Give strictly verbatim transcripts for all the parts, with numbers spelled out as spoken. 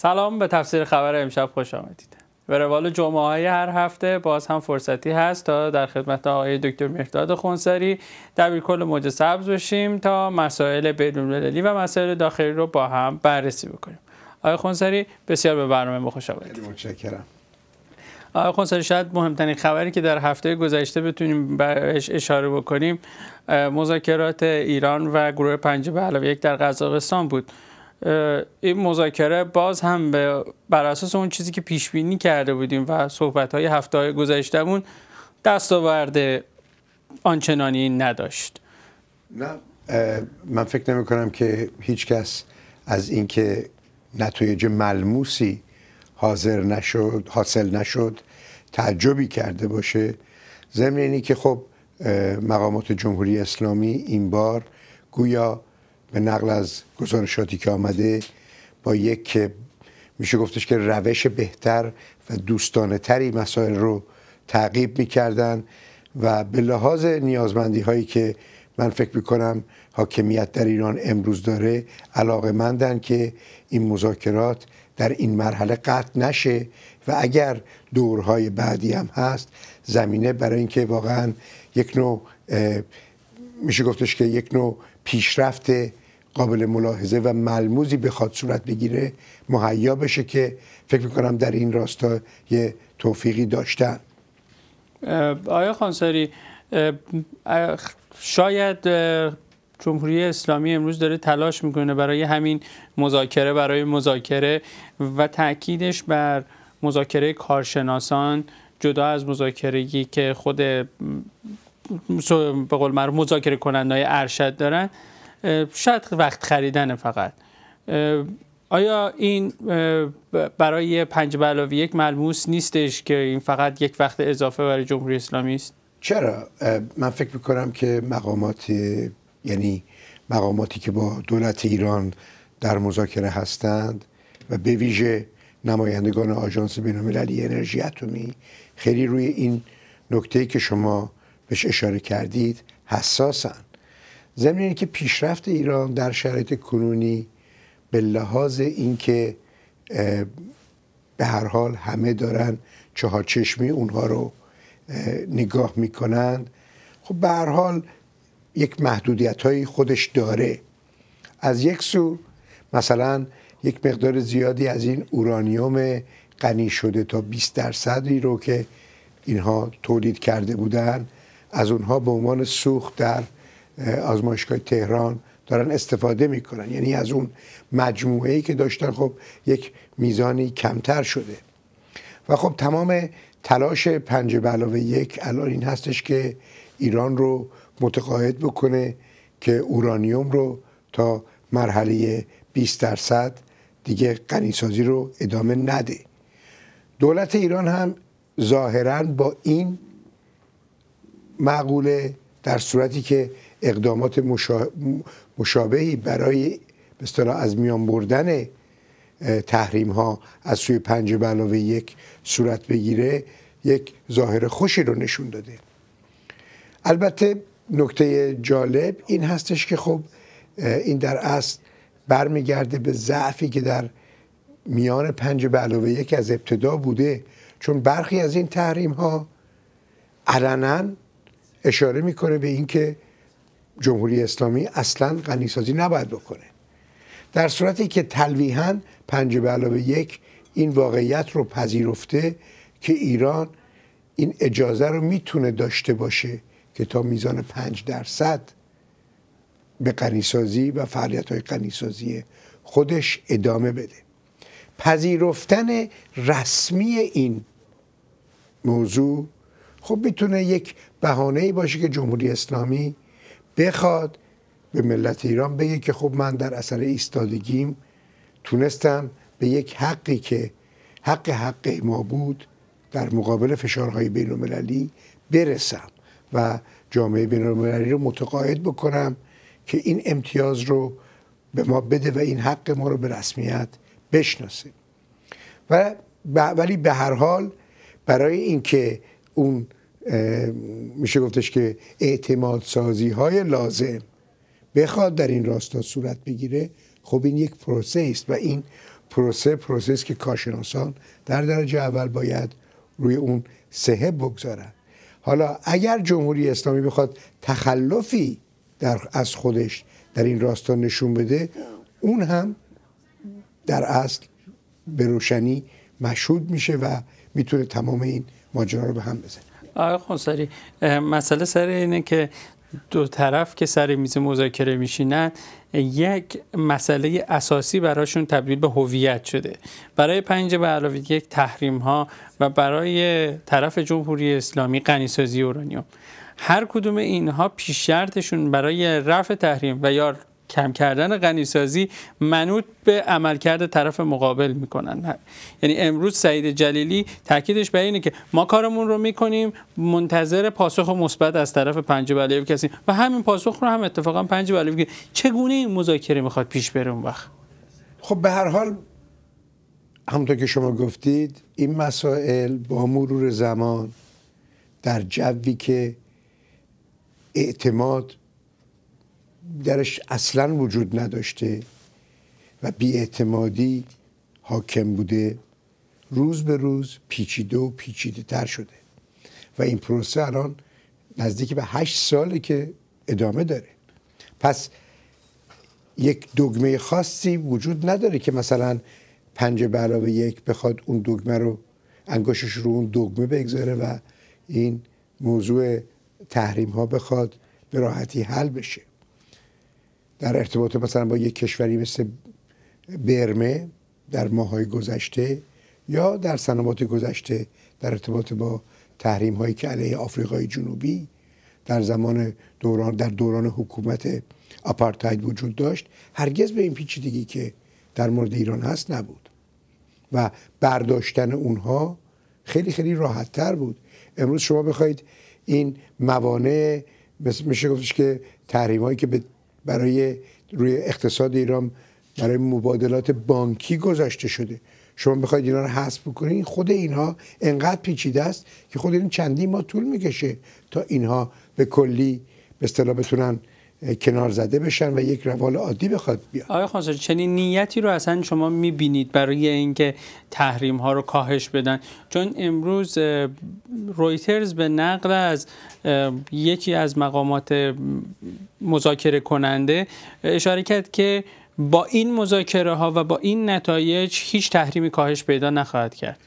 سلام، به تفسیر خبر امشب خوش آمدید. به روال جمعه های هر هفته باز هم فرصتی هست تا در خدمت آقای دکتر مهرداد خونساری دبیرکل موج سبز بشیم تا مسائل بین‌المللی و مسائل داخلی رو با هم بررسی بکنیم. آقای خونساری بسیار به برنامه ما خوش آمدید. خیلی متشکرم. آقای خونساری، شاید مهمترین خبری که در هفته گذشته بتونیم بهش اشاره بکنیم مذاکرات ایران و گروه پنج به علاوه یک در قزاقستان بود. این مذاکره باز هم بر اساس اون چیزی که پیش بینی کرده بودیم و صحبت‌های هفته‌های گذشتهمون دستاورد آنچنانی نداشت. نه، من فکر نمی کنم که هیچ کس از اینکه نتایج ملموسی حاضر نشد حاصل نشد تعجبی کرده باشه، ضمن اینی که خب مقامات جمهوری اسلامی این بار گویا به نقل از گزارشاتی که آمده با یک میشه گفتش که روش بهتر و دوستانه تری مسائل رو تعقیب میکردن و به لحاظ نیازمندی هایی که من فکر میکنم حاکمیت در ایران امروز داره علاقه‌مندن که این مذاکرات در این مرحله قطع نشه و اگر دورهای بعدی هم هست زمینه برای اینکه واقعا یک نوع میشه گفتش که یک نوع پیشرفت قابل ملاحظه و ملموسی بخواد صورت بگیره مهیا بشه که فکر میکنم در این راستا یه توفیقی داشتن. آقای خونساری، شاید جمهوری اسلامی امروز داره تلاش میکنه برای همین مذاکره برای مذاکره و تاکیدش بر مذاکره کارشناسان جدا از مذاکره‌ای که خود به قول معروف مذاکره کننده‌های ارشد دارن، شاید وقت خریدن فقط. آیا این برای پنج به علاوه یک ملموس نیستش که این فقط یک وقت اضافه برای جمهوری اسلامی است؟ چرا؟ من فکر میکنم که مقامات یعنی مقاماتی که با دولت ایران در مذاکره هستند و به ویژه نمایندگان آژانس بین‌المللی انرژی اتمی خیلی روی این نکته‌ای که شما بهش اشاره کردید حساسن. ضمن اینه که پیشرفت ایران در شرایط کنونی به لحاظ اینکه به هر حال همه دارن چهارچشمی اونها رو نگاه میکنند، خب به هر حال یک محدودیت‌های خودش داره. از یک سو مثلا یک مقدار زیادی از این اورانیوم غنی شده تا بیست درصدی رو که اینها تولید کرده بودن از اونها به عنوان سوخت در آزمایشگاه تهران دارن استفاده میکنن، یعنی از اون مجموعه‌ای که داشتن خب یک میزانی کمتر شده و خب تمام تلاش پنج به علاوه یک الان این هستش که ایران رو متقاعد بکنه که اورانیوم رو تا مرحله بیست درصد دیگه غنیسازی رو ادامه نده. دولت ایران هم ظاهراً با این معقوله در صورتی که اقدامات مشابهی برای به اصطلاح از میان بردن تحریم ها از سوی پنج به علاوه یک صورت بگیره یک ظاهر خوشی رو نشون داده. البته نکته جالب این هستش که خب این در اصل برمیگرده به ضعفی که در میان پنج به علاوه یک از ابتدا بوده، چون برخی از این تحریم ها علنا اشاره میکنه به اینکه جمهوری اسلامی اصلا غنیسازی نباید بکنه، در صورتی که تلویحاً پنج به علاوه یک این واقعیت رو پذیرفته که ایران این اجازه رو میتونه داشته باشه که تا میزان پنج درصد به غنیسازی و فعالیت‌های غنیسازی خودش ادامه بده. پذیرفتن رسمی این موضوع خب میتونه یک بهانه‌ای باشه که جمهوری اسلامی بخواد به ملت ایران بگه که خب من در اثر ایستادگیم تونستم به یک حقی که حق حق ما بود در مقابل فشارهای بین‌المللی برسم و جامعه بین‌المللی رو متقاعد بکنم که این امتیاز رو به ما بده و این حق ما رو به رسمیت بشناسه. و ولی به هر حال برای اینکه اون میشه گفتش که اعتماد سازی های لازم بخواد در این راستا صورت بگیره، خب این یک پروسه است و این پروسه پروسه که کارشناسان در درجه اول باید روی اون صحه بگذارن. حالا اگر جمهوری اسلامی بخواد تخلفی در از خودش در این راستا نشون بده، اون هم در اصل به روشنی مشهود میشه و میتونه تمام این ماجرا رو به هم بزنه. آقای خونساری، مسئله سر اینه که دو طرف که سر میز مذاکره میشینن یک مسئله اساسی براشون تبدیل به هویت شده. برای پنج به علاوه یک تحریم ها و برای طرف جمهوری اسلامی غنیسازی اورانیوم. هر کدوم اینها پیش شرطشون برای رفع تحریم و یا کم کردن غنیسازی منوط به عملکرد طرف مقابل میکنن. یعنی امروز سعید جلیلی تاکیدش بر اینه که ما کارمون رو میکنیم، منتظر پاسخ مثبت از طرف پنج به علاوه یک هستیم و همین پاسخ رو هم اتفاقا پنج به علاوه یک چگونه این مذاکره میخواد پیش بره اون وقت. خب به هر حال همونطور که شما گفتید این مسائل با مرور زمان در جوی که اعتماد درش اصلا وجود نداشته و بی‌اعتمادی حاکم بوده، روز به روز پیچیده و پیچیده تر شده و این پروسه الان نزدیک به هشت ساله که ادامه داره. پس یک دگمه خاصی وجود نداره که مثلا پنج به علاوه یک بخواد اون دگمه رو انگشتش رو اون دگمه بگذاره و این موضوع تحریم ها بخواد به راحتی حل بشه. در ارتباط مثلا با یک کشوری مثل برمه در ماه‌های گذشته یا در سنوات گذشته در ارتباط با تحریم هایی که علیه آفریقای جنوبی در زمان دوران در دوران حکومت آپارتاید وجود داشت، هرگز به این پیچیدگی که در مورد ایران هست نبود و برداشتن اونها خیلی خیلی راحت تر بود. امروز شما بخواید این موانع میشه گفتش که تحریم هایی که برای روی اقتصاد ایران برای مبادلات بانکی گذاشته شده، شما بخواید اینا رو حذف بکنید، خود اینها انقدر پیچیده است که خود این چندین ماه طول میکشه تا اینها به کلی به اصطلاح بتونن کنار زده بشن و یک روال عادی بخواد بیاد. آقای خونساری، چنین نیتی رو اصلا شما میبینید برای اینکه تحریم ها رو کاهش بدن؟ چون امروز رویترز به نقل از یکی از مقامات مذاکره کننده اشاره کرد که با این مذاکره ها و با این نتایج هیچ تحریمی کاهش پیدا نخواهد کرد.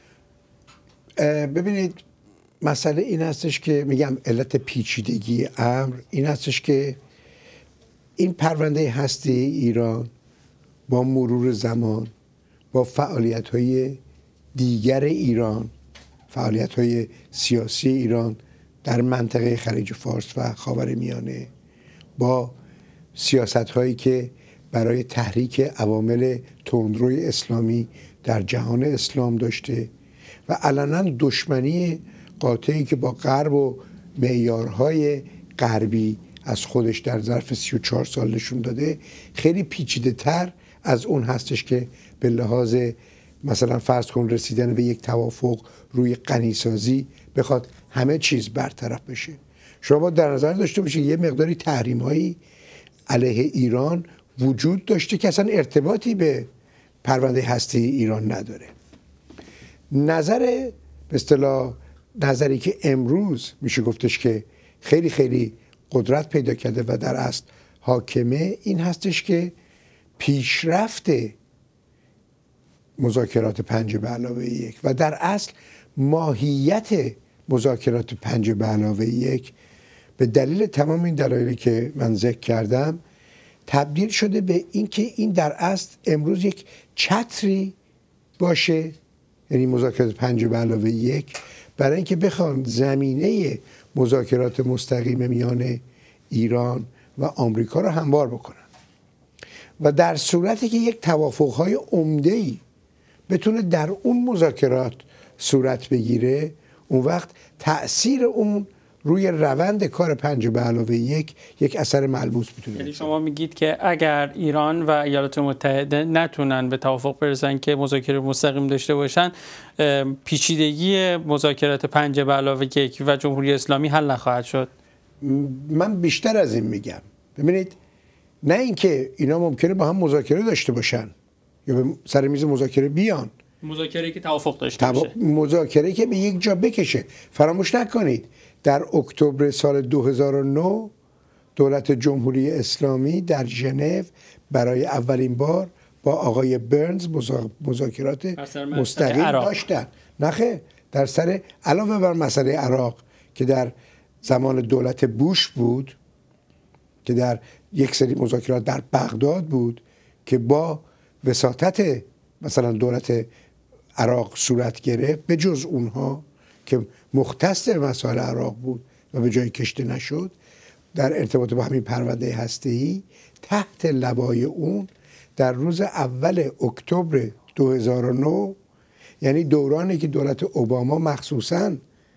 ببینید مسئله این هستش که میگم علت پیچیدگی امر این هستش که این پرونده هسته ایران با مرور زمان با فعالیت‌های دیگر ایران، فعالیت‌های سیاسی ایران در منطقه خلیج فارس و خاورمیانه، با سیاست‌هایی که برای تحریک عوامل تندروی اسلامی در جهان اسلام داشته و علنا دشمنی قاطعی که با غرب و معیارهای غربی از خودش در ظرف سی و چهار سال نشون داده، خیلی پیچیده تر از اون هستش که به لحاظ مثلا فرض کن رسیدن به یک توافق روی غنیسازی بخواد همه چیز برطرف بشه. شما باید در نظر داشته باشید یه مقداری تحریم‌هایی علیه ایران وجود داشته که اصلا ارتباطی به پرونده هسته ایران نداره. نظر به اصطلاح نظری که امروز میشه گفتش که خیلی خیلی قدرت پیدا کرده و در اصل حاکمه این هستش که پیشرفت مذاکرات پنج به علاوه یک و در اصل ماهیت مذاکرات پنج به علاوه یک به دلیل تمام این دلایلی که من ذکر کردم تبدیل شده به اینکه این در اصل امروز یک چتری باشه، یعنی مذاکرات پنج به علاوه یک، برای اینکه بخوان زمینه مذاکرات مستقیم میان ایران و آمریکا رو هموار بکنن و در صورتی که یک توافق‌های عمده‌ای بتونه در اون مذاکرات صورت بگیره، اون وقت تأثیر اون روی روند کار پنج به علاوه یک یک اثر ملموس میتونه. یعنی شما میگید که اگر ایران و ایالات متحده نتونن به توافق برسن که مذاکره مستقیم داشته باشن، پیچیدگی مذاکرات پنج به علاوه یک و جمهوری اسلامی حل نخواهد شد. من بیشتر از این میگم. ببینید، نه اینکه اینا ممکنه با هم مذاکره داشته باشن، یا به سر میز مذاکره بیان، مذاکره که توافق داشته باشه، مذاکره که به یک جا بکشه. فراموش نکنید در اکتبر سال دو هزار و نه دولت جمهوری اسلامی در ژنو برای اولین بار با آقای برنز مذاکرات مستقیم داشتن. نخه در سر علاوه بر مسئله عراق که در زمان دولت بوش بود، که در یک سری مذاکرات در بغداد بود که با وساطت مثلا دولت عراق صورت گرفت، به جز اونها که مختص مسائل عراق بود و به جای کشته نشد، در ارتباط با همین پرونده هسته‌ای تحت لوای اون در روز اول اکتبر دو هزار و نه، یعنی دورانی که دولت اوباما مخصوصاً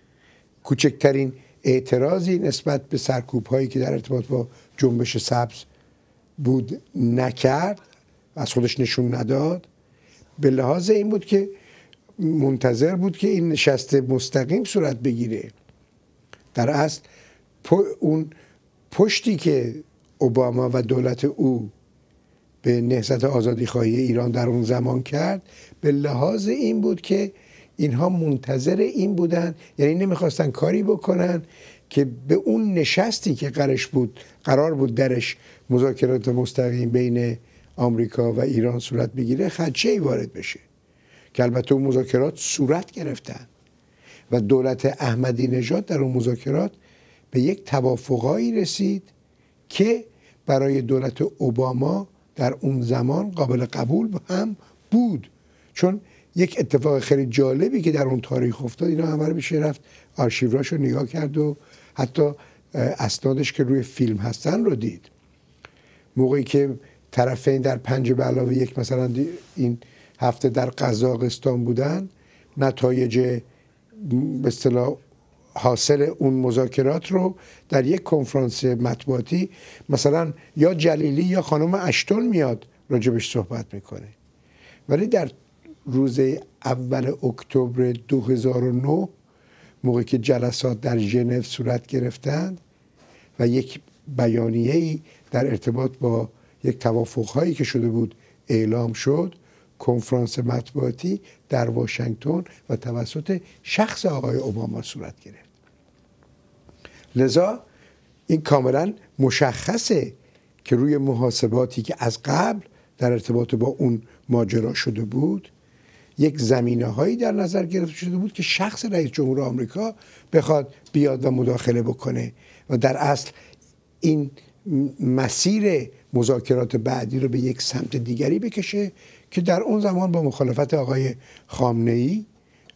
کوچکترین اعتراضی نسبت به سرکوب‌هایی که در ارتباط با جنبش سبز بود نکرد، از خودش نشون نداد، به لحاظ این بود که منتظر بود که این نشست مستقیم صورت بگیره. در اصل اون پشتی که اوباما و دولت او به نهضت آزادیخواهی ایران در اون زمان کرد، به لحاظ این بود که اینها منتظر این بودن، یعنی نمیخواستن کاری بکنن که به اون نشستی که قرارش بود قرار بود درش مذاکرات مستقیم بین آمریکا و ایران صورت بگیره خدشه‌ای وارد بشه، که البته اون مذاکرات صورت گرفتن و دولت احمدی نژاد در اون مذاکرات به یک توافقایی رسید که برای دولت اوباما در اون زمان قابل قبول هم بود. چون یک اتفاق خیلی جالبی که در اون تاریخ افتاد، اینا همه رو میشه رفت آرشیوراش رو نگاه کرد و حتی اسنادش که روی فیلم هستن رو دید. موقعی که طرفین در پنج به علاوه یک مثلا این هفته در قزاقستان بودن، نتایج به اصطلاح حاصل اون مذاکرات رو در یک کنفرانس مطبوعاتی مثلا یا جلیلی یا خانم اشتون میاد راجبش صحبت میکنه. ولی در روز اول اکتبر دو هزار و نه موقعی که جلسات در ژنو صورت گرفتند و یک بیانیه‌ای در ارتباط با یک توافق‌هایی که شده بود اعلام شد، کنفرانس مطبوعاتی در واشنگتن و توسط شخص آقای اوباما صورت گرفت. لذا این کاملا مشخصه که روی محاسباتی که از قبل در ارتباط با اون ماجرا شده بود، یک زمینه هایی در نظر گرفته شده بود که شخص رئیس جمهور آمریکا بخواد بیاد و مداخله بکنه و در اصل این مسیر مذاکرات بعدی رو به یک سمت دیگری بکشه که در اون زمان با مخالفت آقای خامنه‌ای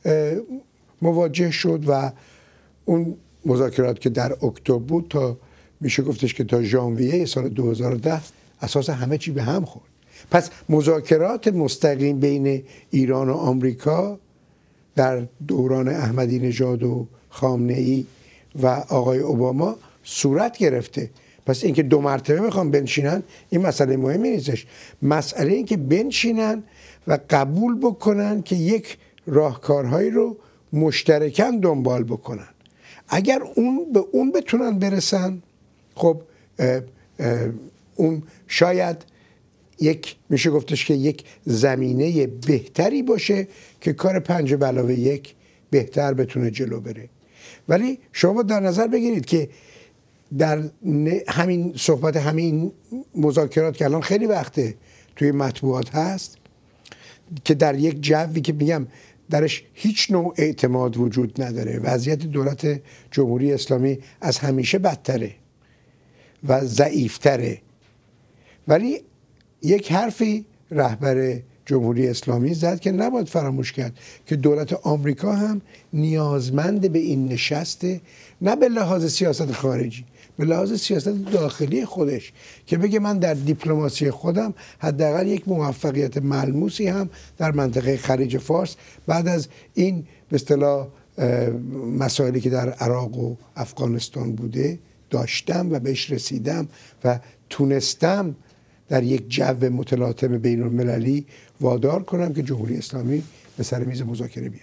مواجه شد و اون مذاکرات که در اکتبر بود تا میشه گفتش که تا ژانویه سال دو هزار و ده اساس همه چی به هم خورد. پس مذاکرات مستقیم بین ایران و آمریکا در دوران احمدی نژاد و خامنه‌ای و آقای اوباما صورت گرفته. پس اینکه دو مرتبه میخوام بنشینن این مسئله مهمی نیستش. مسئله این که بنشینن و قبول بکنن که یک راهکارهایی رو مشترکاً دنبال بکنن. اگر اون به اون بتونن برسن، خب اه اه اون شاید یک میشه گفتش که یک زمینه بهتری باشه که کار پنج به علاوه یک بهتر بتونه جلو بره. ولی شما در نظر بگیرید که در همین صحبت همین مذاکرات که الان خیلی وقته توی مطبوعات هست، که در یک جوی که میگم درش هیچ نوع اعتماد وجود نداره، وضعیت دولت جمهوری اسلامی از همیشه بدتره و ضعیفتره، ولی یک حرفی رهبر جمهوری اسلامی زد که نباید فراموش کرد که دولت آمریکا هم نیازمند به این نشسته، نه به لحاظ سیاست خارجی، به لحاظ سیاست داخلی خودش، که بگه من در دیپلماسی خودم حداقل یک موفقیت ملموسی هم در منطقه خلیج فارس بعد از این به اصطلاح مسائلی که در عراق و افغانستان بوده داشتم و بهش رسیدم و تونستم در یک جو متلاطم بین المللی وادار کنم که جمهوری اسلامی به سر میز مذاکره بیاد.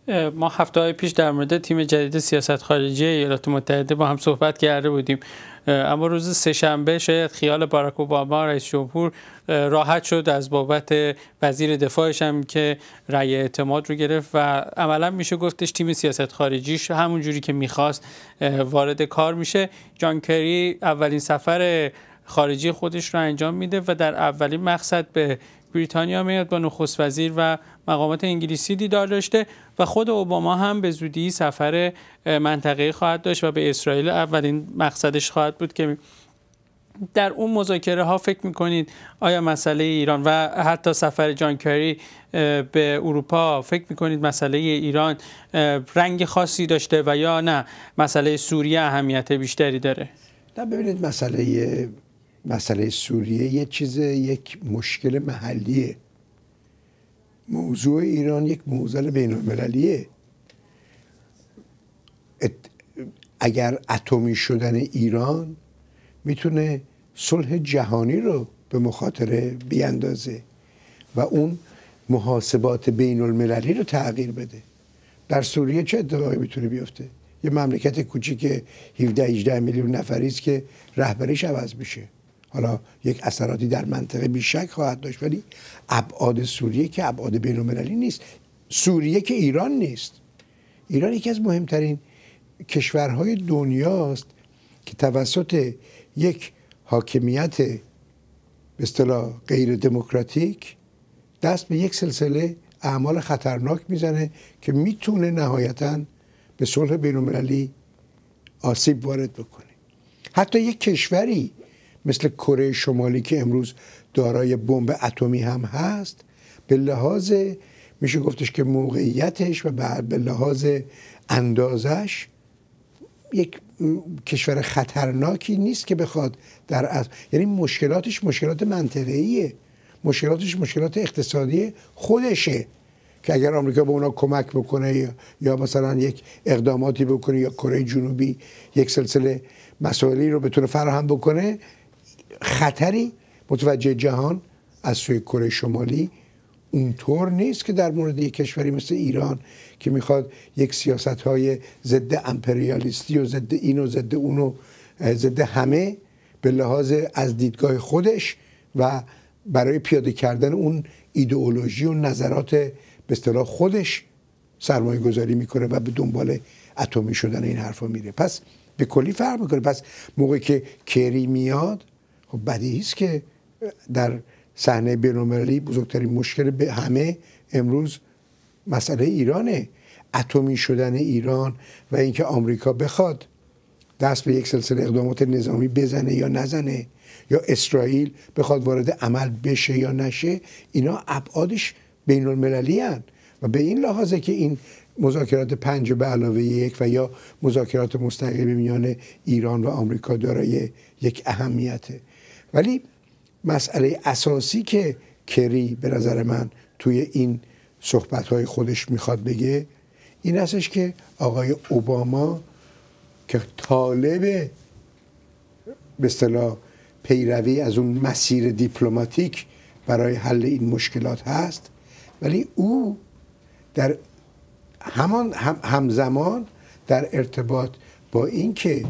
ما هفته های پیش در مورد تیم جدید سیاست خارجی ایالات متحده با هم صحبت کرده بودیم، اما روز سه‌شنبه شاید خیال باراک اوباما رئیس جمهور راحت شد از بابت وزیر دفاعش هم که رأی اعتماد رو گرفت و عملا میشه گفتش تیم سیاست خارجیش همون جوری که میخواست وارد کار میشه. جان کری اولین سفر خارجی خودش رو انجام میده و در اولین مقصد به بریتانیا میاد، با نخست وزیر و مقامات انگلیسی دیدار داشته و خود اوباما هم به زودی سفر منطقه‌ای خواهد داشت و به اسرائیل اولین مقصدش خواهد بود. که در اون مذاکره ها فکر میکنید آیا مسئله ایران و حتی سفر جان کری به اروپا، فکر میکنید مسئله ایران رنگ خاصی داشته و یا نه مسئله سوریه اهمیت بیشتری داره؟ نه، ببینید مسئله مسئله سوریه یه چیز، یک مشکل محلیه. موضوع ایران یک موضوع بین المللیه. اگر اتمی شدن ایران میتونه صلح جهانی رو به مخاطره بیاندازه و اون محاسبات بین المللی رو تغییر بده. در سوریه چه اتفاقی میتونه بیفته؟ یه مملکت کوچیک هفده هجده میلیون نفری است که رهبریش عوض میشه. حالا یک اثراتی در منطقه بیشک خواهد داشت، ولی ابعاد سوریه که ابعاد بین المللی نیست. سوریه که ایران نیست. ایران یکی از مهمترین کشورهای دنیاست که توسط یک حاکمیت به اصطلاح غیر دموکراتیک دست به یک سلسله اعمال خطرناک میزنه که میتونه نهایتاً به صلح بین المللی آسیب وارد بکنه. حتی یک کشوری مثل کره شمالی که امروز دارای بمب اتمی هم هست، به لحاظ میشه گفتش که موقعیتش و به لحاظ اندازش یک کشور خطرناکی نیست که بخواد در از یعنی مشکلاتش مشکلات منطقه‌ایه، مشکلاتش مشکلات اقتصادی خودشه که اگر آمریکا به اونا کمک بکنه یا, یا مثلا یک اقداماتی بکنه یا کره جنوبی یک سلسله مسائلی رو بتونه فراهم بکنه، خطری متوجه جهان از سوی کره شمالی اونطور نیست که در مورد یک کشوری مثل ایران که میخواد یک سیاست‌های ضد امپریالیستی و ضد این و ضد اون و ضد همه به لحاظ از دیدگاه خودش و برای پیاده کردن اون ایدئولوژی و نظرات به اصطلاح خودش سرمایه گذاری میکنه و به دنبال اتمی شدن این حرفا میره. پس به کلی فرق میکنه. پس موقعی که کری میاد، خب بدیهی است که در صحنه بین‌المللی بزرگترین مشکل به همه امروز مسئله ایرانه، اتمی شدن ایران و اینکه آمریکا بخواد دست به یک سلسله اقدامات نظامی بزنه یا نزنه یا اسرائیل بخواد وارد عمل بشه یا نشه، اینا ابعادش بین المللی هن و به این لحاظه که این مذاکرات پنج به علاوه یک و یا مذاکرات مستقیم میان ایران و آمریکا دارای یک اهمیته. ولی مسئله اساسی که کری به نظر من توی این صحبت‌های خودش میخواد بگه این هستش که آقای اوباما که طالب به اصطلاح پیروی از اون مسیر دیپلماتیک برای حل این مشکلات هست، ولی او در همان هم همزمان در ارتباط با این که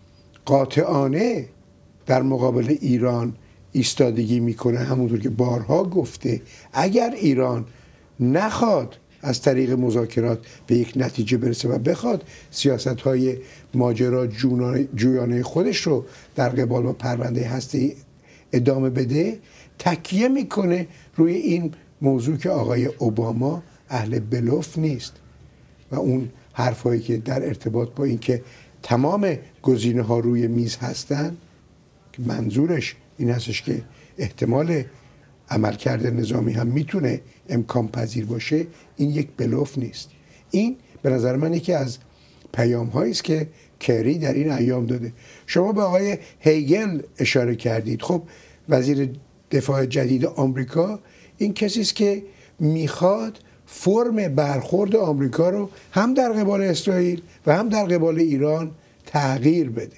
قاطعانه در مقابل ایران ایستادگی میکنه، همونطور که بارها گفته اگر ایران نخواد از طریق مذاکرات به یک نتیجه برسه و بخواد سیاست‌های ماجرا جویانه خودش رو در قبال با پرونده هستی ادامه بده، تکیه میکنه روی این موضوع که آقای اوباما اهل بلوف نیست و اون حرفایی که در ارتباط با این که تمام گزینه ها روی میز هستن که منظورش این هستش که احتمال عملکرد نظامی هم میتونه امکان پذیر باشه، این یک بلوف نیست. این به نظر من یکی از پیام هایی است که کری در این ایام داده. شما به آقای هیگل اشاره کردید. خب وزیر دفاع جدید آمریکا این کسی است که میخواد فرم برخورد آمریکا رو هم در قبال اسرائیل و هم در قبال ایران تغییر بده.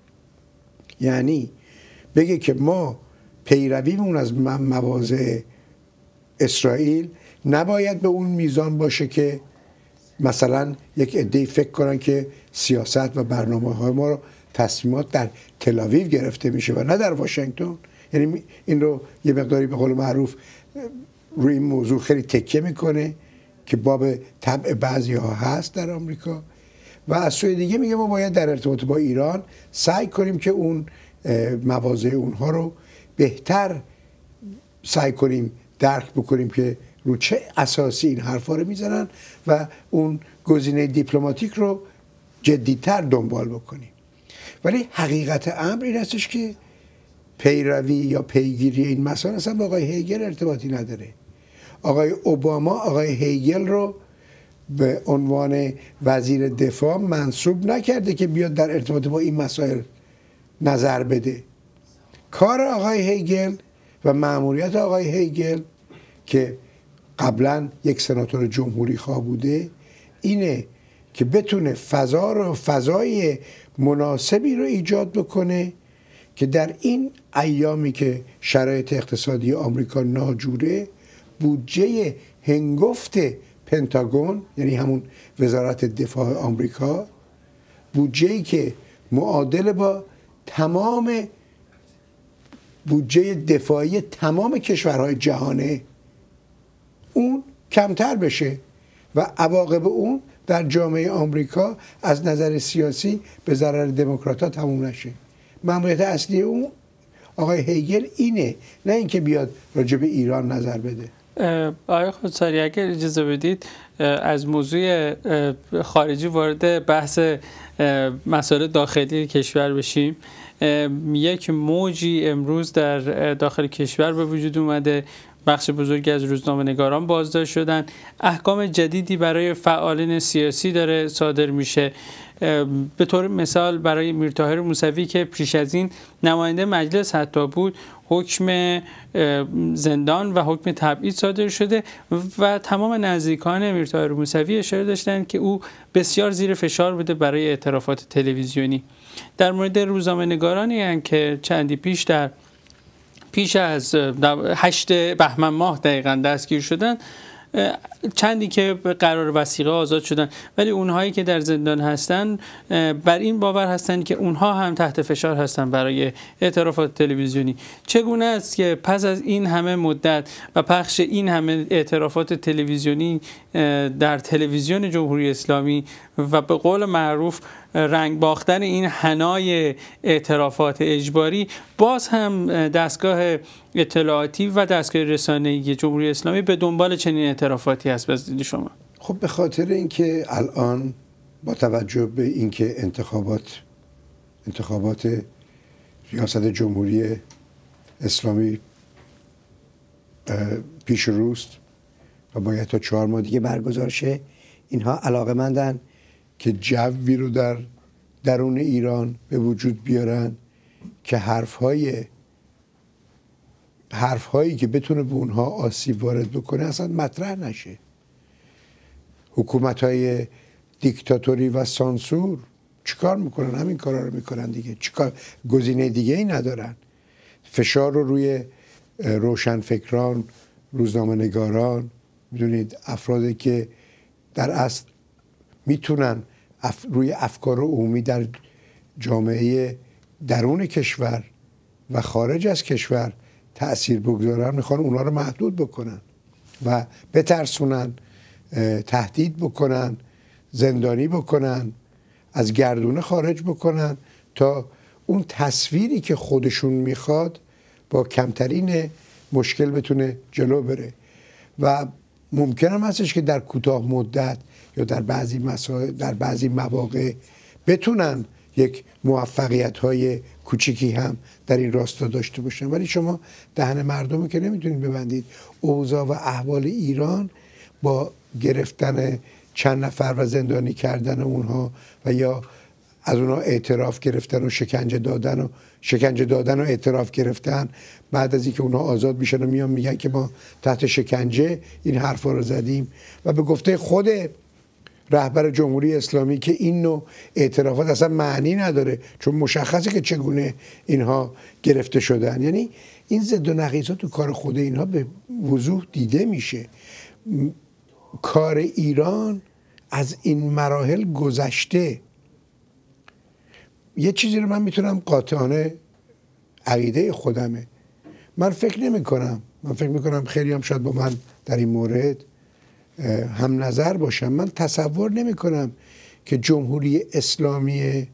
یعنی بگه که ما پیرویمون از مواضع اسرائیل نباید به اون میزان باشه که مثلا یک عده‌ای فکر کنن که سیاست و برنامه‌های ما رو تصمیمات در تل‌آویو گرفته میشه و نه در واشنگتن. یعنی این رو یه مقداری به قول معروف روی این موضوع خیلی تکیه میکنه که باب طبع بعضی ها هست در آمریکا و از سوی دیگه میگه ما باید در ارتباط با ایران سعی کنیم که اون مواضع اونها رو بهتر سعی کنیم درک بکنیم که رو چه اساسی این حرفا رو میزنن و اون گزینه دیپلماتیک رو جدیتر دنبال بکنیم. ولی حقیقت امر این هستش که پیروی یا پیگیری این مسائل اصلا با آقای هیگل ارتباطی نداره. آقای اوباما آقای هیگل رو به عنوان وزیر دفاع منصوب نکرده که بیاد در ارتباط با این مسائل نظر بده. کار آقای هیگل و مأموریت آقای هیگل که قبلا یک سناتور جمهوری خواه بوده اینه که بتونه فضا رو فضای مناسبی رو ایجاد بکنه که در این ایامی که شرایط اقتصادی آمریکا ناجوره بودجه هنگفت پنتاگون یعنی همون وزارت دفاع آمریکا، بودجه‌ای که معادل با تمام بودجه دفاعی تمام کشورهای جهانه، اون کمتر بشه و عواقب اون در جامعه آمریکا از نظر سیاسی به ضرر دموکرات‌ها تموم نشه. مأموریت اصلی اون آقای هیگل اینه، نه اینکه بیاد راجع به ایران نظر بده. آقای خودساری اگر اجازه بدید از موضوع خارجی وارد بحث مسائل داخلی کشور بشیم. یک موجی امروز در داخل کشور به وجود اومده، بخش بزرگی از روزنامه‌نگاران بازداشت شدن، احکام جدیدی برای فعالین سیاسی داره صادر میشه. به طور مثال برای میرطاهر موسوی که پیش از این نماینده مجلس حتی بود، حکم زندان و حکم تبعید صادر شده و تمام نزدیکان میرطاهر موسوی اشاره داشتند که او بسیار زیر فشار بوده برای اعترافات تلویزیونی. در مورد روزنامه‌نگارانی هستند که چندی پیش در پیش از هشت بهمن ماه دقیقاً دستگیر شدن، چندی که قرار وثیقه آزاد شدن، ولی اونهایی که در زندان هستن بر این باور هستند که اونها هم تحت فشار هستن برای اعترافات تلویزیونی. چگونه است که پس از این همه مدت و پخش این همه اعترافات تلویزیونی در تلویزیون جمهوری اسلامی و به قول معروف رنگ باختن این حنای اعترافات اجباری، باز هم دستگاه اطلاعاتی و دستگاه رسانه‌ای جمهوری اسلامی به دنبال چنین اعترافاتی هست از دید شما؟ خب به خاطر اینکه الان با توجه به اینکه انتخابات انتخابات ریاست جمهوری اسلامی پیش روست و باید تا چهار ماه دیگه برگزار شه، اینها علاقه‌مندن که جوی رو در درون ایران به وجود بیارن که حرف‌های حرف‌هایی که بتونه به اونها آسیب وارد بکنه اصلا مطرح نشه. حکومت‌های دیکتاتوری و سانسور چیکار میکنن؟ همین کارا رو میکنن دیگه. چیکار گزینه دیگه ای ندارن. فشار رو روی روشنفکران، روزنامه‌نگاران، میدونید افرادی که در اصل میتونن اف... روی افکار عمومی در جامعه درون کشور و خارج از کشور تأثیر بگذارن، میخوان اونا رو محدود بکنن و بترسونن، تهدید بکنن، زندانی بکنن، از گردونه خارج بکنن تا اون تصویری که خودشون میخواد با کمترین مشکل بتونه جلو بره. و ممکن هم هستش که در کوتاه مدت یا در بعضی مسائل در بعضی مواقع بتونن یک موفقیت های کوچیکی هم در این راستا داشته باشن، ولی شما دهن مردم که نمیتونید ببندید. اوضاع و احوال ایران با گرفتن چند نفر و زندانی کردن اونها و یا از اونها اعتراف گرفتن و شکنجه دادن و شکنجه دادن و اعتراف گرفتن، بعد از اینکه اونها آزاد میشن و میان میگن که ما تحت شکنجه این حرفا رو زدیم و به گفته خود رهبر جمهوری اسلامی که این نوع اعترافات اصلا معنی نداره، چون مشخصه که چگونه اینها گرفته شدن. یعنی این ضد و نقیضات تو کار خود اینها به وضوح دیده میشه. کار ایران از این مراحل گذشته. یه چیزی رو من میتونم قاطعانه، عقیده خودمه، من فکر نمی کنم من فکر میکنم خیلی هم شاید با من در این مورد هم نظر باشم. من تصور نمی کنم که جمهوری اسلامی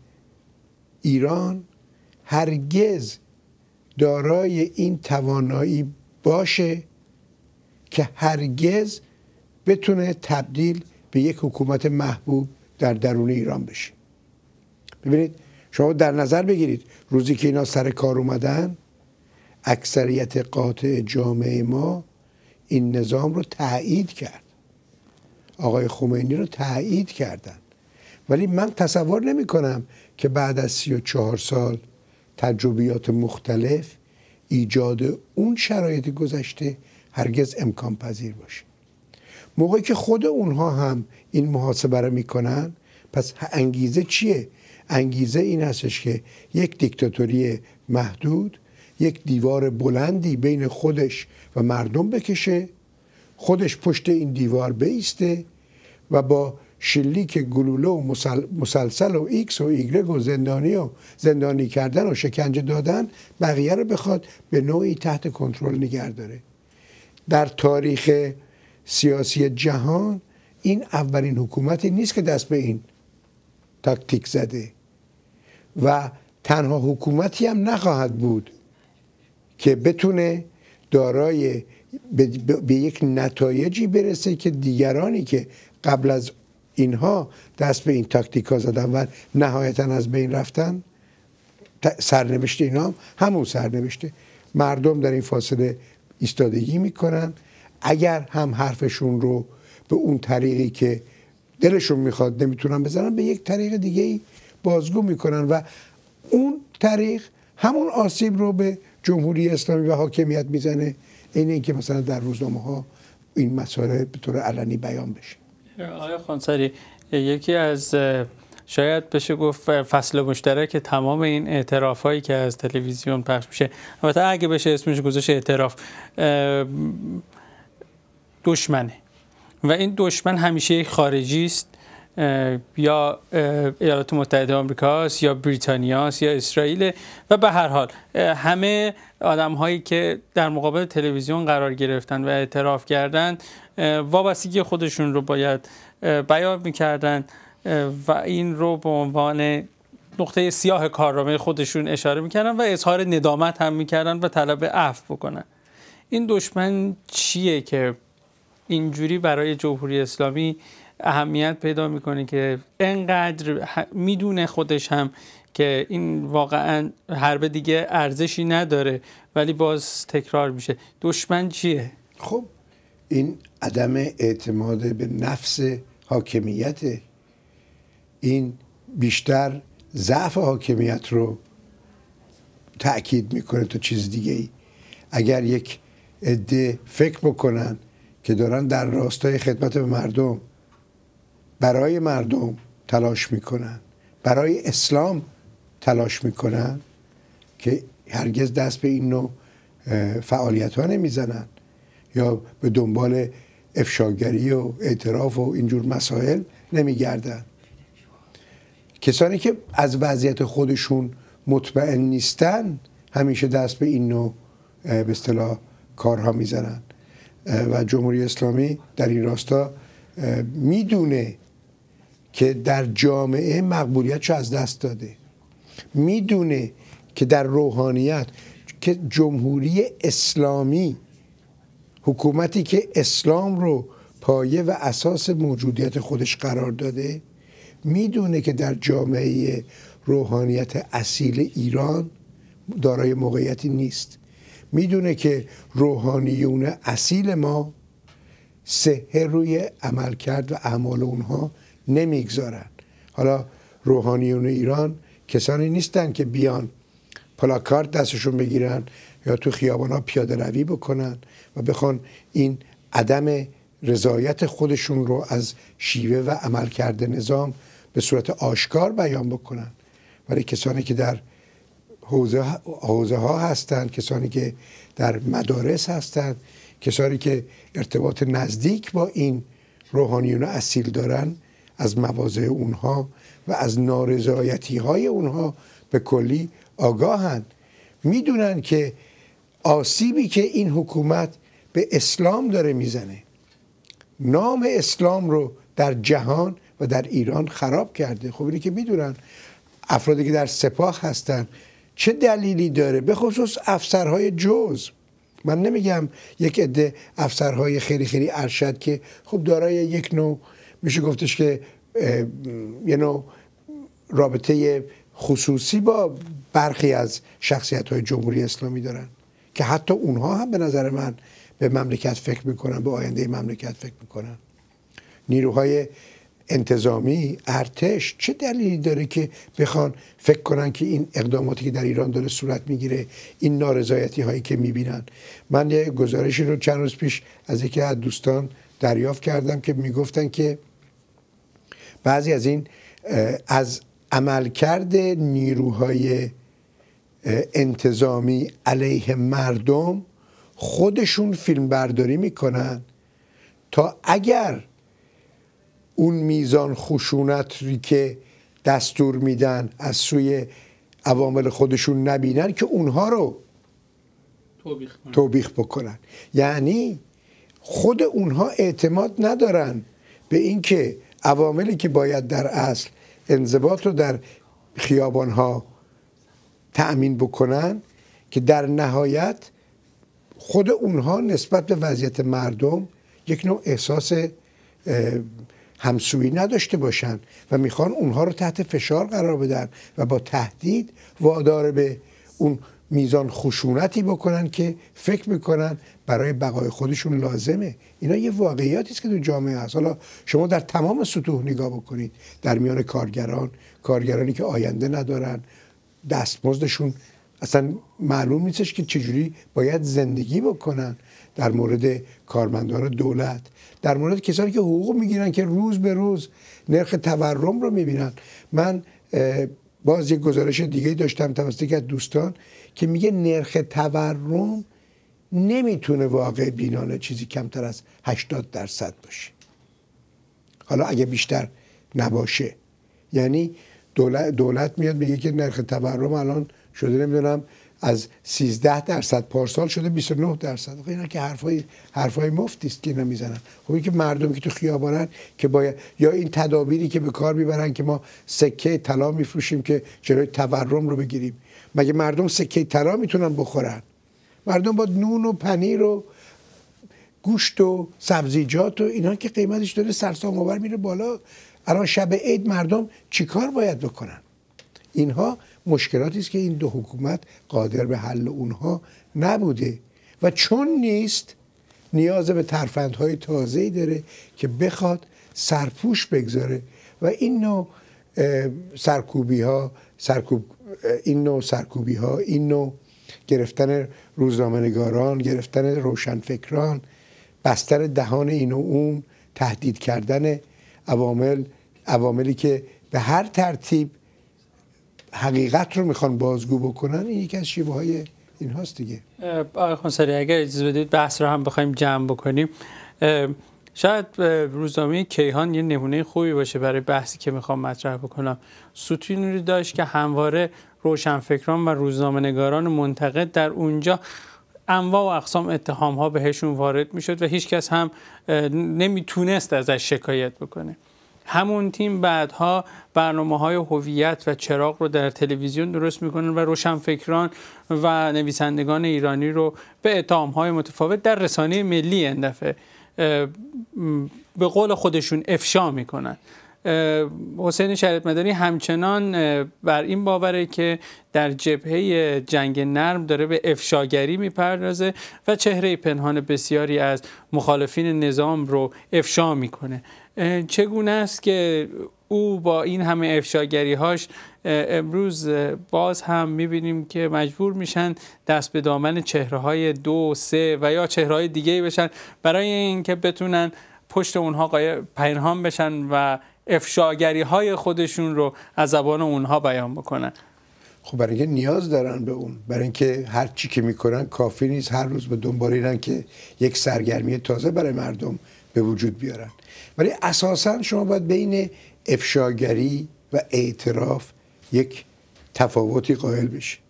ایران هرگز دارای این توانایی باشه که هرگز بتونه تبدیل به یک حکومت محبوب در درون ایران بشه. ببینید شما در نظر بگیرید روزی که اینا سر کار اومدن، اکثریت قاطع جامعه ما این نظام رو تایید کرد، آقای خمینی رو تایید کردن. ولی من تصور نمی کنم که بعد از سی و چهار سال تجربیات مختلف ایجاد اون شرایط گذشته هرگز امکان پذیر باشه. موقعی که خود اونها هم این محاسبه رو میکنن، پس انگیزه چیه؟ انگیزه این هستش که یک دیکتاتوری محدود، یک دیوار بلندی بین خودش و مردم بکشه، خودش پشت این دیوار بایسته و با شلیک گلوله و مسلسل و ایکس و ایگرگ و زندانی و زندانی کردن و شکنجه دادن بقیه رو بخواد به نوعی تحت کنترل نگه داره. در تاریخ سیاسی جهان این اولین حکومتی نیست که دست به این تاکتیک زده و تنها حکومتی هم نخواهد بود که بتونه دارای به یک نتایجی برسه که دیگرانی که قبل از اینها دست به این تاکتیک ها زدن و نهایتا از بین رفتن، سرنوشت اینا هم همون سرنوشته. مردم در این فاصله ایستادگی میکنن، اگر هم حرفشون رو به اون طریقی که دلشون میخواد نمیتونن بزنن، به یک طریق دیگه بازگو میکنن و اون طریق همون آسیب رو به جمهوری اسلامی و حاکمیت میزنه. این این که مثلا در روزنامه ها این مسائل به طور علنی بیان بشه. آقای خانساری، یکی از شاید بشه گفت فصل مشترک تمام این اعتراف هایی که از تلویزیون پخش میشه، البته اگه بشه اسمش گذاشت اعتراف، دشمنه و این دشمن همیشه خارجی است، یا ایالات متحده آمریکا است یا بریتانیا است یا اسرائیل و به هر حال همه آدم هایی که در مقابل تلویزیون قرار گرفتن و اعتراف کردن وابستگی خودشون رو باید بیان میکردن و این رو به عنوان نقطه سیاه کارنامه خودشون اشاره میکردن و اظهار ندامت هم میکردن و طلب عفو بکنن. این دشمن چیه که اینجوری برای جمهوری اسلامی اهمیت پیدا میکنه که انقدر میدونه خودش هم که این واقعا حرب دیگه ارزشی نداره ولی باز تکرار میشه؟ دشمن چیه؟ خب این عدم اعتماد به نفس حاکمیت، این بیشتر ضعف حاکمیت رو تأکید میکنه تا چیز دیگه ای. اگر یک عده فکر بکنن که دارن در راستای خدمت به مردم، برای مردم تلاش میکنن، برای اسلام تلاش میکنن، که هرگز دست به این نوع فعالیت ها نمیزنن یا به دنبال افشاگری و اعتراف و اینجور مسائل نمیگردن. کسانی که از وضعیت خودشون مطمئن نیستن همیشه دست به این نوع به اصطلاح کارها میزنن و جمهوری اسلامی در این راستا میدونه که در جامعه مقبولیتشو از دست داده، میدونه که در روحانیت که جمهوری اسلامی، حکومتی که اسلام رو پایه و اساس موجودیت خودش قرار داده، میدونه که در جامعه روحانیت اصیل ایران دارای موقعیتی نیست. میدونه که روحانیون اصیل ما صحه روی عمل کرد و اعمال اونها نمیگذارن. حالا روحانیون ایران کسانی نیستن که بیان پلاکارد دستشون بگیرن یا تو خیابانا پیاده روی بکنن و بخوان این عدم رضایت خودشون رو از شیوه و عمل کرده نظام به صورت آشکار بیان بکنن. ولی کسانی که در حوزه, حوزه ها هستن، کسانی که در مدارس هستن، کسانی که ارتباط نزدیک با این روحانیون اصیل دارن، از مواضع اونها و از نارضایتی های اونها به کلی آگاهند. میدونن که آسیبی که این حکومت به اسلام داره میزنه، نام اسلام رو در جهان و در ایران خراب کرده. خب اینی که میدونن افرادی که در سپاه هستن چه دلیلی داره، به خصوص افسرهای جز. من نمیگم یک عده افسرهای خیلی خیلی ارشد که خب دارای یک نوع میشه گفتش که یه نوع رابطه خصوصی با برخی از شخصیت‌های جمهوری اسلامی دارن که حتی اونها هم به نظر من به مملکت فکر میکنن، به آینده مملکت فکر میکنن. نیروهای انتظامی، ارتش چه دلیلی داره که بخوان فکر کنن که این اقداماتی که در ایران داره صورت میگیره، این نارضایتی هایی که میبینن؟ من یه گزارشی رو چند روز پیش از یکی از دوستان دریافت کردم که میگفتن که بعضی از این از عملکرد نیروهای انتظامی علیه مردم خودشون فیلم برداری میکنن تا اگر اون میزان خشونتی که دستور میدن از سوی عوامل خودشون نبینن که اونها رو توبیخ کنن. توبیخ بکنن. یعنی خود اونها اعتماد ندارن به اینکه عواملی که باید در اصل انضباط رو در خیابانها تأمین بکنن، که در نهایت خود اونها نسبت به وضعیت مردم یک نوع احساس همسویی نداشته باشن و میخوان اونها رو تحت فشار قرار بدن و با تهدید وادار به اون میزان خشونتی بکنن که فکر میکنن برای بقای خودشون لازمه. اینا یه واقعیاتی است که تو جامعه هست. حالا شما در تمام سطوح نگاه بکنید، در میان کارگران، کارگرانی که آینده ندارن، دستمزدشون اصلا معلوم نیستش که چجوری باید زندگی بکنن، در مورد کارمندان دولت، در مورد کسانی که حقوق میگیرن که روز به روز نرخ تورم رو میبینن. من باز یک گزارش دیگه داشتم توسط یک دوستان که میگه نرخ تورم نمیتونه واقع بینانه چیزی کمتر از هشتاد درصد باشه، حالا اگه بیشتر نباشه. یعنی دولت, دولت میاد میگه که نرخ تورم الان شده نمیدونم از سیزده درصد پارسال شده بیست و نه درصد. خب اینا که حرفای حرفای مفتی است که اینا میزنن. خب این که مردم که تو خیابانن که باید، یا این تدابیری که به کار میبرن که ما سکه طلا میفروشیم که جلوی تورم رو بگیریم، مگه مردم سکه طلا میتونن بخورن؟ مردم با نون و پنیر و گوشت و سبزیجات و اینا که قیمتش داره سرسام آور میره بالا. الان شب عید مردم چیکار باید بکنن؟ اینها مشکلاتی است که این دو حکومت قادر به حل اونها نبوده و چون نیست نیاز به ترفندهای تازه‌ای داره که بخواد سرپوش بگذاره و این نوع سرکوبی ها سرکوب این نوع سرکوبی ها این نوع گرفتن روزنامه‌نگاران، گرفتن روشنفکران، بستن دهان این و اون، تهدید کردن عوامل عواملی که به هر ترتیب حقیقت رو میخوان بازگو بکنن، این یکی از شیوه های این هاست دیگه. آقای خونساری اگر اجازه بدید بحث رو هم بخوایم جمع بکنیم، شاید روزنامه کیهان یه نمونه خوبی باشه برای بحثی که میخوام مطرح بکنم. ستونی رو داشت که همواره روشنفکران و روزنامه‌نگاران منتقد در اونجا انواع و اقسام اتهام ها بهشون وارد میشد و هیچ کس هم نمیتونست ازش شکایت بکنه. همون تیم بعدها برنامه‌های هویت و چراغ رو در تلویزیون درست میکنن و روشنفکران و نویسندگان ایرانی رو به اتهام‌های متفاوت در رسانه ملی این دفعه به قول خودشون افشا میکنن. حسین شریعت مدنی همچنان بر این باوره که در جبهه جنگ نرم داره به افشاگری میپردازه و چهره پنهان بسیاری از مخالفین نظام رو افشا میکنه. چگونه است که او با این همه افشاگری هاش امروز باز هم میبینیم که مجبور میشن دست به دامن چهره های دو، سه و یا چهره های دیگه بشن برای اینکه بتونن پشت اونها پنهان بشن و افشاگری های خودشون رو از زبان اونها بیان بکنن. خب برای اینکه نیاز دارن به اون، برای اینکه هر چی که میکنن کافی نیست، هر روز به دنبال اینن که یک سرگرمی تازه برای مردم به وجود بیارن. ولی اساساً شما باید بین افشاگری و اعتراف یک تفاوتی قائل بشید.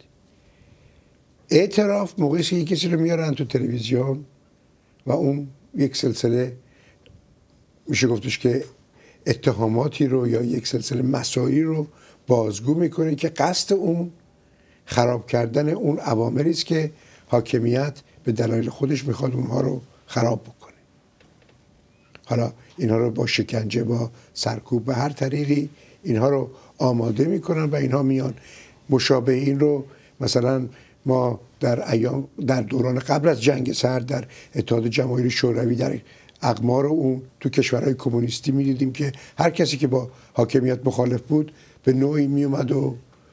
اعتراف موقعی که یک کسی رو میارن تو تلویزیون و اون یک سلسله میشه گفتش که اتهاماتی رو یا یک سلسله مسائلی رو بازگو میکنه که قصد اون خراب کردن اون عواملی است که حاکمیت به دلایل خودش میخواد اونها رو خراب بکنه. حالا اینها رو با شکنجه، با سرکوب، به هر طریقی اینها رو آماده میکنن و اینها میان مشابه این رو مثلا ما در ایام در دوران قبل از جنگ سرد در اتحاد جماهیر شوروی در اقمار اون تو کشورهای کمونیستی میدیدیم که هر کسی که با حاکمیت مخالف بود به نوعی میومد و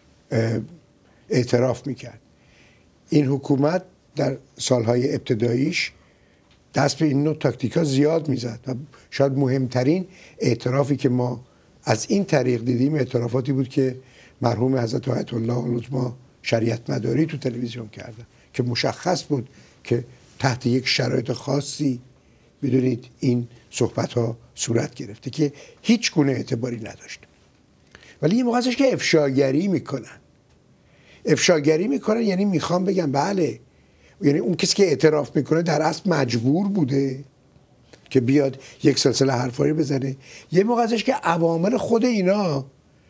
اعتراف میکرد. این حکومت در سالهای ابتداییش دست به این نوع تاکتیکا زیاد میزد و شاید مهمترین اعترافی که ما از این طریق دیدیم اعترافاتی بود که مرحوم حضرت آیت الله العظمی شریعت مداری تو تلویزیون کردن که مشخص بود که تحت یک شرایط خاصی بدونید این صحبت ها صورت گرفته که هیچ گونه اعتباری نداشت. ولی یه موقع هستش که افشاگری میکنن. افشاگری میکنن یعنی میخوام بگم بله، یعنی اون کسی که اعتراف میکنه در اصل مجبور بوده که بیاد یک سلسله حرفایی بزنه. یه موقع هستش که عوامل خود اینا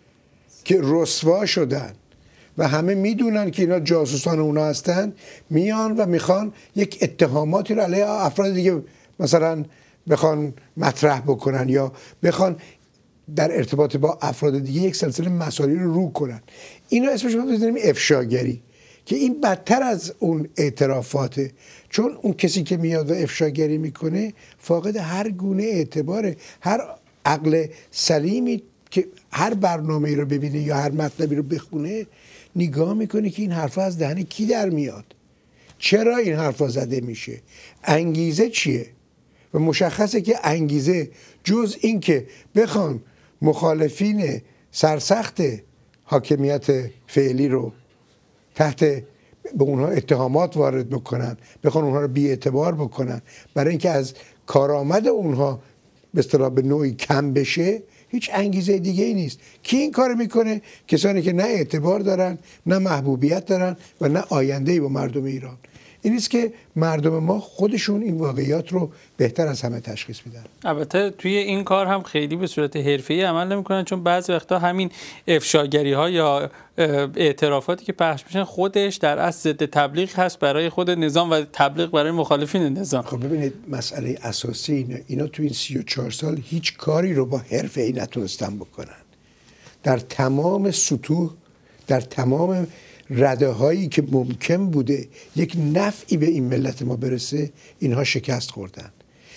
که رسوا شدن و همه میدونن که اینا جاسوسان اونا هستن میان و میخوان یک اتهاماتی رو علیه افراد دیگه مثلا بخوان مطرح بکنن یا بخوان در ارتباط با افراد دیگه یک سلسله مسائلی رو رو کنن. اینا اسمش رو بزنیم افشاگری که این بدتر از اون اعترافاته، چون اون کسی که میاد و افشاگری میکنه فاقد هر گونه اعتباره. هر عقل سلیمی که هر برنامه‌ای رو ببینه یا هر مطلبی رو بخونه نگاه میکنه که این حرفا از دهن کی در میاد، چرا این حرفا زده میشه، انگیزه چیه. و مشخصه که انگیزه جز این که بخوان مخالفین سرسخت حاکمیت فعلی رو تحت به اونها اتهامات وارد بکنن، بخوان اونها رو بی اعتبار بکنن برای اینکه از کارآمد اونها به اصطلاح به نوعی کم بشه، هیچ انگیزه دیگه ای نیست. کی این کار میکنه؟ کسانی که نه اعتبار دارن، نه محبوبیت دارن و نه آینده‌ای با مردم ایران. این است که مردم ما خودشون این واقعیات رو بهتر از همه تشخیص میدن. البته توی این کار هم خیلی به صورت حرفه‌ای عمل نمی‌کنن، چون بعضی وقتا همین افشاگری‌ها یا اعترافاتی که پخش میشن خودش در اصل ضد تبلیغ هست برای خود نظام و تبلیغ برای مخالفین نظام. خب ببینید مسئله اساسی اینه، اینا تو این سی و چهار سال هیچ کاری رو با حرفه‌ای نتونستن بکنن. در تمام سطوح، در تمام رده هایی که ممکن بوده یک نفعی به این ملت ما برسه، اینها شکست خوردن.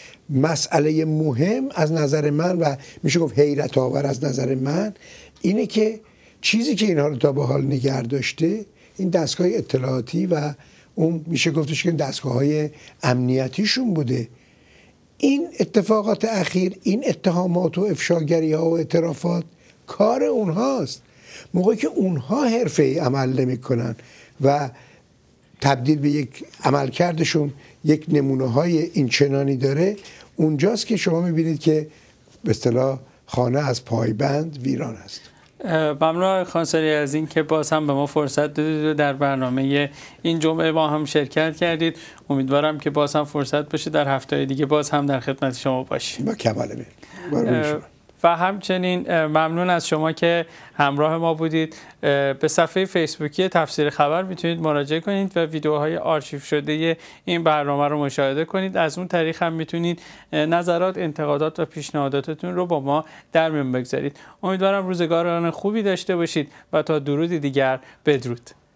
مسئله مهم از نظر من و میشه گفت حیرت آور از نظر من اینه که چیزی که اینها رو تا به حال نگه داشته این دستگاه اطلاعاتی و اون میشه گفتش که دستگاه های امنیتیشون بوده. این اتفاقات اخیر، این اتهامات و افشاگری ها و اعترافات کار اونهاست. موقعی که اونها حرفه‌ای عمل نمی‌کنن و تبدیل به یک عملکردشون یک نمونه‌های این چنانی داره، اونجاست که شما می‌بینید که به اصطلاح خانه از پایبند ویران است. ممنون خانساری از این که باز هم به ما فرصت دادید و در برنامه این جمعه با هم شرکت کردید. امیدوارم که باز هم فرصت باشه در هفته‌های دیگه باز هم در خدمت شما باشیم. با کمال میل. و همچنین ممنون از شما که همراه ما بودید. به صفحه فیسبوکی تفسیر خبر میتونید مراجعه کنید و ویدیوهای آرشیو شده این برنامه رو مشاهده کنید. از اون طریق هم میتونید نظرات، انتقادات و پیشنهاداتتون رو با ما در میون بگذارید. امیدوارم روزگاران خوبی داشته باشید و تا درودی دیگر بدرود.